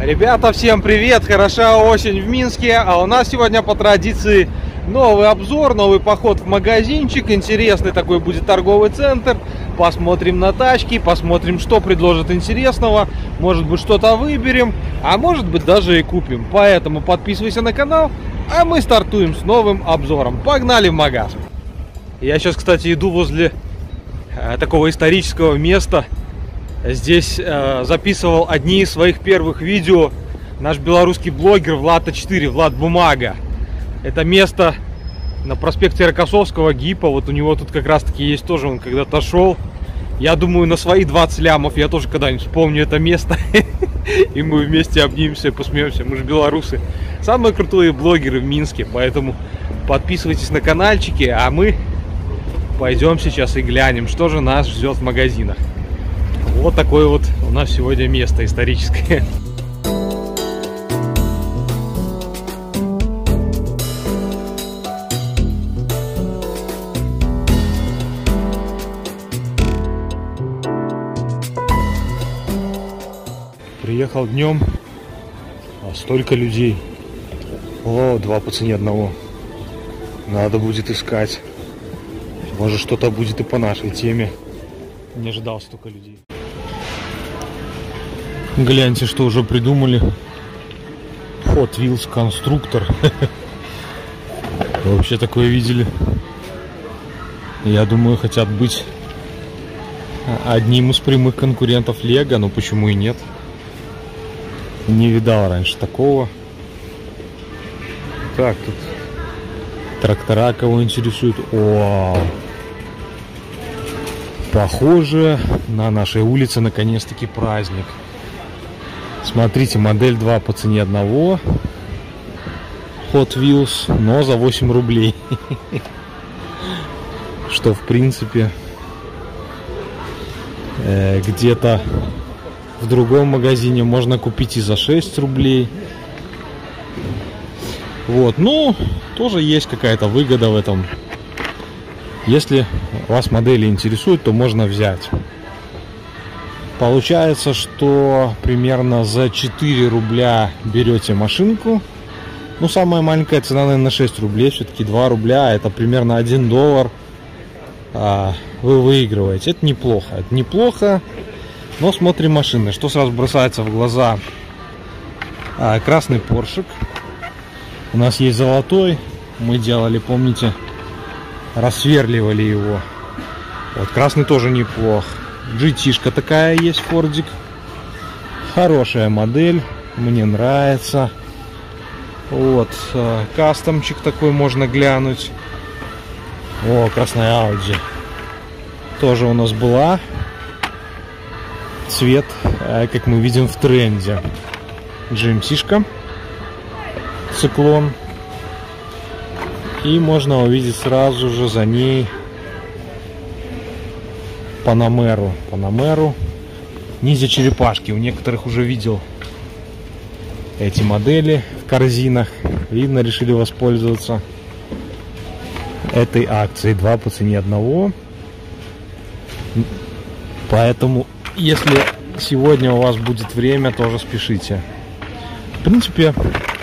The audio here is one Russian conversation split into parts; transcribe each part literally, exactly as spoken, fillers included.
Ребята, всем привет! Хороша осень в Минске, а у нас сегодня по традиции новый обзор, новый поход в магазинчик. Интересный такой будет торговый центр. Посмотрим на тачки, посмотрим, что предложат интересного. Может быть, что-то выберем, а может быть, даже и купим. Поэтому подписывайся на канал, а мы стартуем с новым обзором. Погнали в магаз! Я сейчас, кстати, иду возле э, такого исторического места. Здесь э, записывал одни из своих первых видео наш белорусский блогер Влад А четыре, Влад Бумага. Это место на проспекте Рокоссовского, ГИПа. Вот у него тут как раз таки есть тоже, он когда-то шел. Я думаю, на свои двадцать лямов я тоже когда-нибудь вспомню это место. И мы вместе обнимемся и посмеемся. Мы же белорусы. Самые крутые блогеры в Минске. Поэтому подписывайтесь на каналчики, а мы пойдем сейчас и глянем, что же нас ждет в магазинах. Вот такое вот у нас сегодня место историческое. Приехал днем, а столько людей. О, два по цене одного. Надо будет искать. Может, что-то будет и по нашей теме. Не ожидал столько людей. Гляньте, что уже придумали. Hot Wheels конструктор. Вообще такое видели? Я думаю, хотят быть одним из прямых конкурентов Лего, но почему и нет? Не видал раньше такого. Так, тут трактора кого интересуют. Вау! Похоже, на нашей улице наконец-таки праздник. Смотрите, модель два по цене одного. Hot Wheels, но за восемь рублей. Что, в принципе, э, где-то в другом магазине можно купить и за шесть рублей. Вот, ну, тоже есть какая-то выгода в этом. Если вас модели интересуют, то можно взять. Получается, что примерно за четыре рубля берете машинку. Ну, самая маленькая цена, наверное, на шесть рублей. Все-таки два рубля, это примерно один доллар. А, вы выигрываете. Это неплохо. Это неплохо. Но смотрим машины. Что сразу бросается в глаза? А, красный поршик. У нас есть золотой. Мы делали, помните, рассверливали его. Вот, красный тоже неплох. джи ти-шка такая есть, фордик. Хорошая модель. Мне нравится. Вот, кастомчик такой можно глянуть. О, красная Audi. Тоже у нас была. Цвет, как мы видим, в тренде. джи эм си-шка. Циклон. И можно увидеть сразу же за ней Панамеру. Панамеру. Ниндзя черепашки. У некоторых уже видел эти модели в корзинах. Видно, решили воспользоваться этой акцией. Два по цене одного. Поэтому, если сегодня у вас будет время, тоже спешите. В принципе,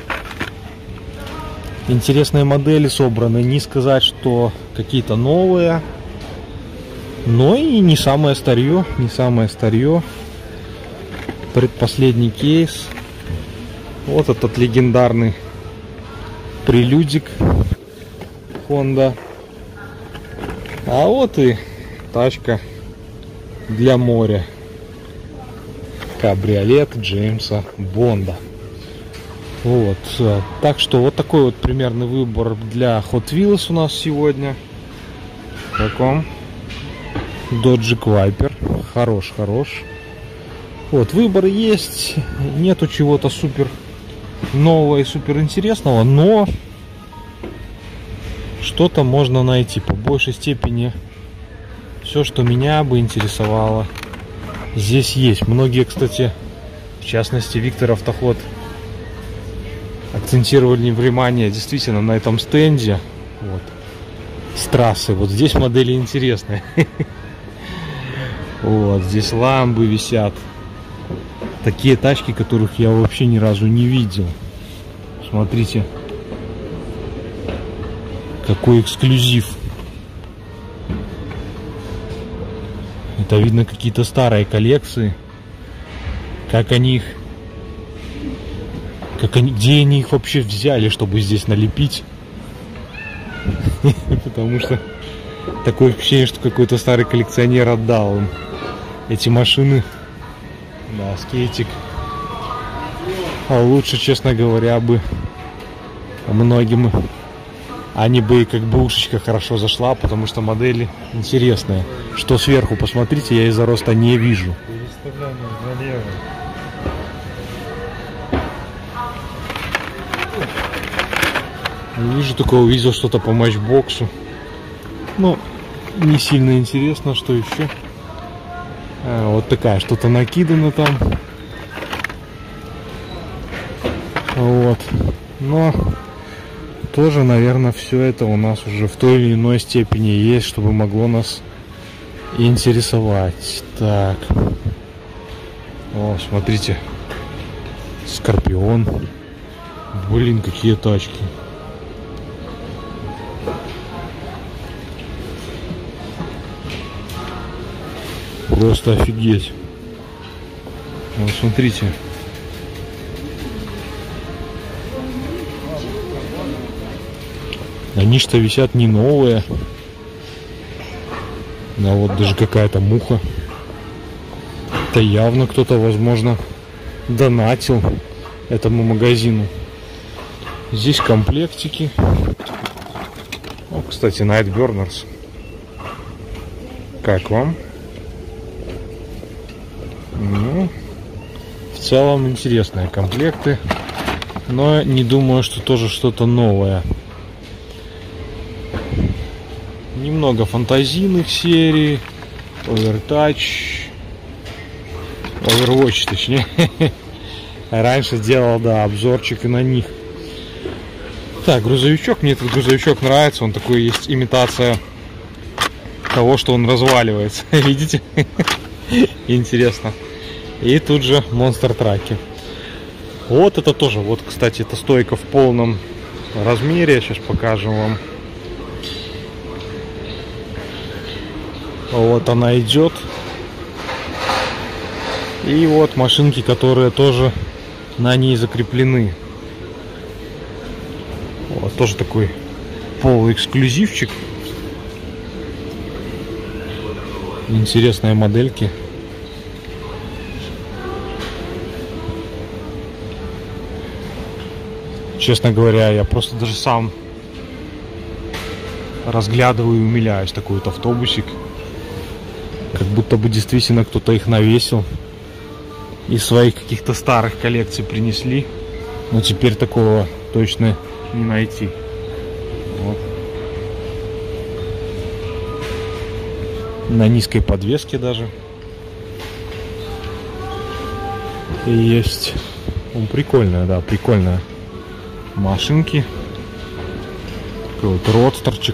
интересные модели собраны. Не сказать, что какие-то новые, но и не самое старье. Не самое старье. Предпоследний кейс. Вот этот легендарный прелюдик Honda. А вот и тачка для моря. Кабриолет Джеймса Бонда. Вот. Так что вот такой вот примерный выбор для Hot Wheels у нас сегодня. Таком Dodge Viper. Хорош, хорош. Вот, выбор есть. Нету чего-то супер нового и супер интересного, но что-то можно найти. По большей степени все, что меня бы интересовало, здесь есть. Многие, кстати, в частности Виктор Автоход, акцентировали внимание действительно на этом стенде. Вот. С трассы. Вот здесь модели интересные. Вот здесь ламбы висят. такие тачки, которых я вообще ни разу не видел. Смотрите, какой эксклюзив. Это видно какие-то старые коллекции. Как они их, как они, где они их вообще взяли, чтобы здесь налепить? Потому что такое впечатление, что какой-то старый коллекционер отдал им эти машины. Да, скейтик. А лучше, честно говоря, бы многим они бы и как бэушечка хорошо зашла, потому что модели интересные. Что сверху, посмотрите, я из-за роста не вижу. Не вижу, только увидел что-то по матчбоксу. Ну, не сильно интересно, что еще. А, вот такая, что-то накидано там. Вот. Но тоже, наверное, все это у нас уже в той или иной степени есть, чтобы могло нас интересовать. Так. О, смотрите. Скорпион. Блин, какие тачки. Просто офигеть. Вот смотрите. Они что висят не новые. А вот даже какая-то муха. Это явно кто-то, возможно, донатил этому магазину. Здесь комплектики. О, кстати, Nightburners. Как вам? Ну, в целом интересные комплекты, но не думаю, что тоже что-то новое. Немного фантазийных серий, Overtouch, Overwatch, точнее. Раньше делал, да, обзорчик и на них. Так, грузовичок, мне этот грузовичок нравится, он такой, есть имитация того, что он разваливается. Видите? Интересно. И тут же монстр траки. Вот это тоже. Вот, кстати, эта стойка в полном размере. Сейчас покажем вам. Вот она идет. И вот машинки, которые тоже на ней закреплены. Вот тоже такой полуэксклюзивчик. Интересные модельки. Честно говоря, я просто даже сам разглядываю и умиляюсь. Такой вот автобусик. Как будто бы действительно кто-то их навесил. Из своих каких-то старых коллекций принесли. Но теперь такого точно не найти. Вот. На низкой подвеске даже. И есть. Ну, прикольная, да, прикольная. Машинки. Такой вот родстерчик.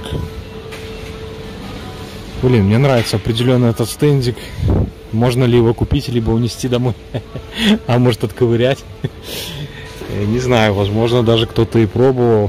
Блин, мне нравится определенно этот стендик. Можно ли его купить, либо унести домой, а может отковырять. Не знаю, возможно, даже кто-то и пробовал.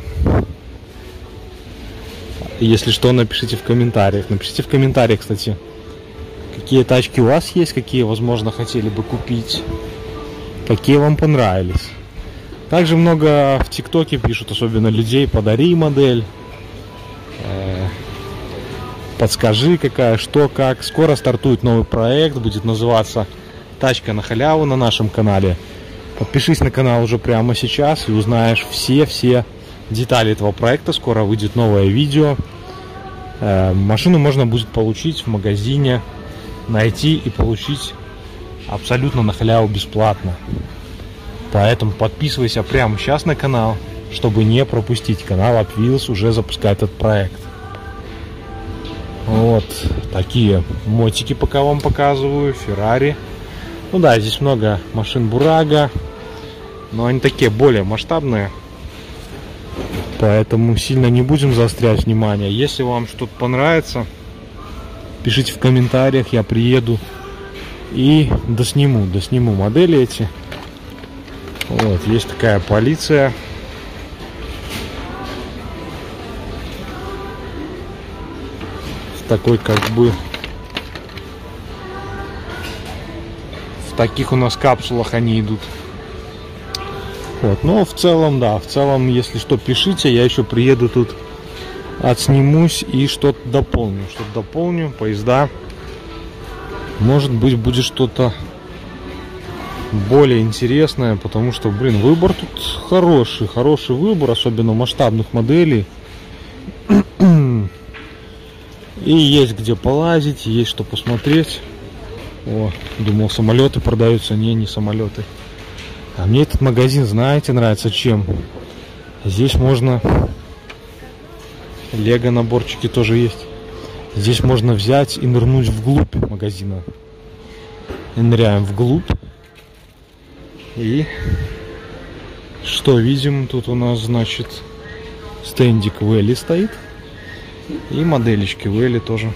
Если что, напишите в комментариях. Напишите в комментариях, кстати, какие тачки у вас есть, какие, возможно, хотели бы купить, какие вам понравились. Также много в ТикТоке пишут, особенно людей: подари модель, э, подскажи, какая, что, как. Скоро стартует новый проект, будет называться «Тачка на халяву» на нашем канале. Подпишись на канал уже прямо сейчас и узнаешь все-все детали этого проекта. Скоро выйдет новое видео. Э, машину можно будет получить в магазине, найти и получить абсолютно на халяву бесплатно. Поэтому подписывайся прямо сейчас на канал, чтобы не пропустить. Канал Upwheels уже запускает этот проект. Вот такие мотики пока вам показываю. Феррари. Ну да, здесь много машин Бурага, но они такие более масштабные. Поэтому сильно не будем заострять внимание. Если вам что-то понравится, пишите в комментариях, я приеду и досниму, досниму модели эти. Вот, есть такая полиция. В такой как бы... В таких у нас капсулах они идут. Вот, но в целом, да, в целом, если что, пишите, я еще приеду тут, отснимусь и что-то дополню. Что-то дополню, поезда. Может быть, будет что-то более интересное, потому что, блин, выбор тут хороший, хороший выбор, особенно масштабных моделей. И есть где полазить, есть что посмотреть. О, думал, самолеты продаются. Не, не самолеты. А мне этот магазин, знаете, нравится чем? Здесь можно... Лего наборчики тоже есть. Здесь можно взять и нырнуть вглубь магазина. И ныряем вглубь. И... Что видим? Тут у нас, значит, стендик Вэлли стоит. И моделечки Вэлли тоже.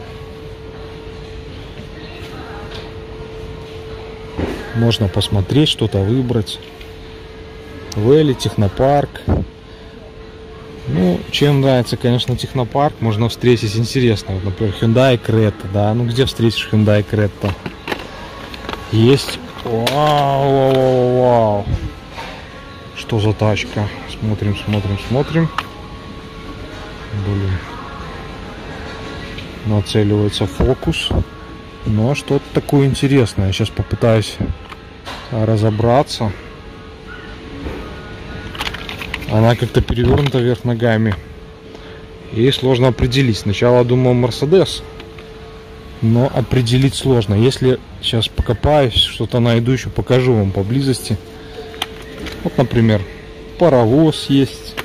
Можно посмотреть, что-то выбрать. Вэлли, технопарк. Ну, чем нравится, конечно, технопарк. Можно встретить интересно. Вот, например, Hyundai Creta, да. Ну, где встретишь Hyundai Creta? Есть. Вау, вау, вау, вау. Что за тачка? Смотрим, смотрим, смотрим. Блин. Нацеливается фокус. Но что-то такое интересное. Сейчас попытаюсь разобраться. Она как-то перевернута вверх ногами. И сложно определить. Сначала думал Мерседес. Но определить сложно. Если сейчас покопаюсь, что-то найду, еще покажу вам поблизости. Вот, например, паровоз есть.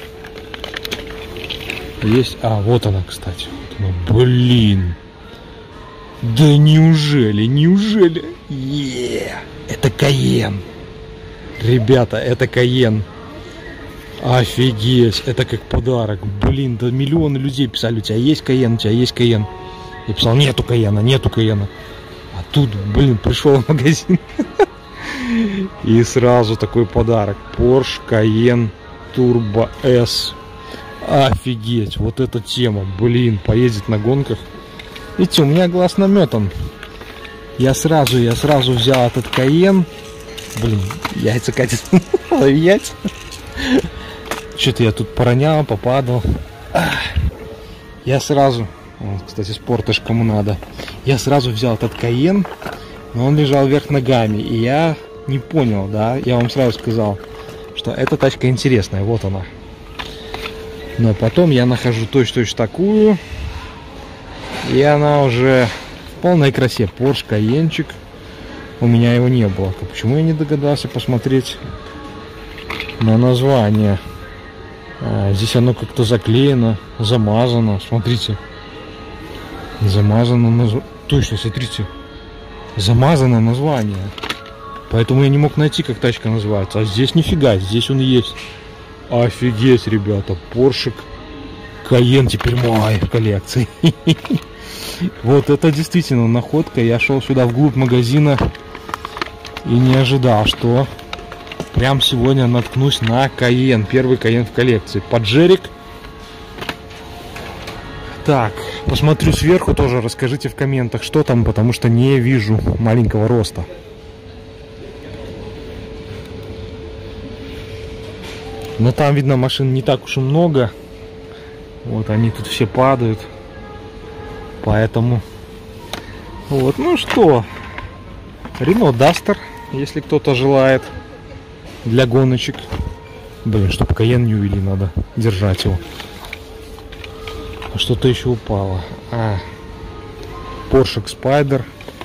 Есть. А, вот она, кстати. Вот она. Блин. Да неужели, неужели? Е-е-е, это Кайен. Ребята, это Кайен. Офигеть, это как подарок. Блин, да миллионы людей писали: у тебя есть Кайен, у тебя есть Кайен. Я писал: нету Кайена, нету Кайена. А тут, блин, пришел в магазин. И сразу такой подарок. Porsche Cayenne Turbo S. Офигеть, вот эта тема. Блин, поездит на гонках. Видите, у меня глаз наметан. Я сразу, я сразу взял этот Кайен. Блин, яйца катят. Яйца. Что-то я тут поронял, попадал. Я сразу... Вот, кстати, спортыш кому надо. Я сразу взял этот Кайен, но он лежал вверх ногами. И я не понял, да, я вам сразу сказал, что эта тачка интересная. Вот она. Но потом я нахожу точно-точно такую. И она уже в полной красе. Porsche Кайенчик. У меня его не было. Почему я не догадался посмотреть на название? А, здесь оно как-то заклеено, замазано. Смотрите. Замазано название. Точно, смотрите. Замазано название. Поэтому я не мог найти, как тачка называется. А здесь нифига, здесь он есть. Офигеть, ребята. Porsche Cayenne теперь мой в коллекции. Вот это действительно находка. Я шел сюда вглубь магазина и не ожидал, что прям сегодня наткнусь на Cayenne. Первый Cayenne в коллекции. Паджерик. Так, посмотрю сверху тоже. Расскажите в комментах, что там, потому что не вижу маленького роста. Но там, видно, машин не так уж и много. Вот они тут все падают. Поэтому... Вот, ну что. Renault Duster, если кто-то желает. Для гоночек. Блин, чтобы Cayenne не увели, надо держать его. А что-то еще упало. А, Porsche Spider.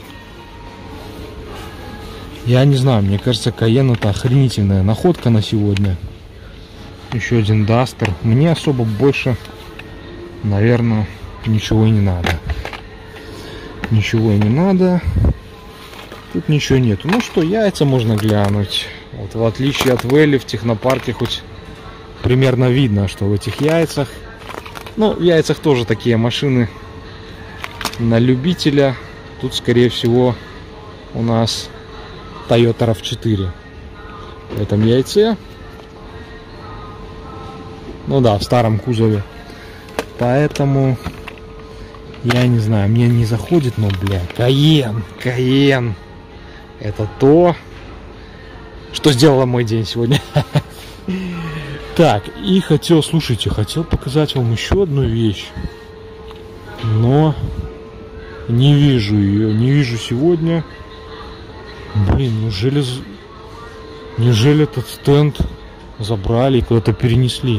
Я не знаю, мне кажется, Cayenne это охренительная находка на сегодня. Еще один Duster. Мне особо больше, наверное, ничего и не надо. Ничего и не надо. Тут ничего нету. Ну что, яйца можно глянуть. Вот в отличие от Вэлли, в технопарке хоть примерно видно, что в этих яйцах. Ну, в яйцах тоже такие машины на любителя. Тут, скорее всего, у нас Toyota рав четыре. в этом яйце. Ну да, в старом кузове. Поэтому я не знаю, мне не заходит, но, бля, Кайен, Кайен. Это то, что сделало мой день сегодня. Так, и хотел, слушайте, хотел показать вам еще одну вещь. Но не вижу ее, не вижу сегодня. Блин, неужели, неужели этот стенд забрали и куда-то перенесли?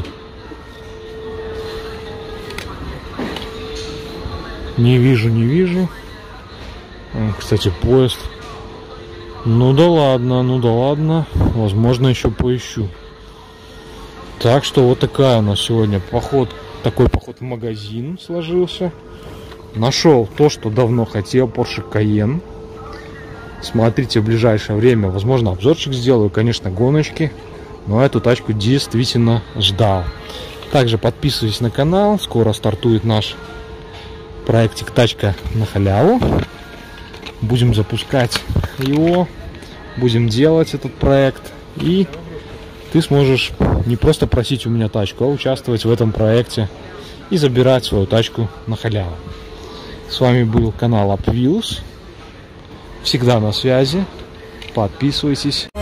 Не вижу, не вижу. Кстати, поезд. Ну да ладно, ну да ладно. Возможно, еще поищу. Так что вот такая у нас сегодня поход, такой поход в магазин сложился. Нашел то, что давно хотел, Porsche Cayenne. Смотрите в ближайшее время, возможно, обзорчик сделаю, конечно, гоночки. Но эту тачку действительно ждал. Также подписывайтесь на канал, скоро стартует наш проектик «Тачка на халяву». Будем запускать его, будем делать этот проект, и ты сможешь не просто просить у меня тачку, а участвовать в этом проекте и забирать свою тачку на халяву. С вами был канал Up Wheels. Всегда на связи. Подписывайтесь.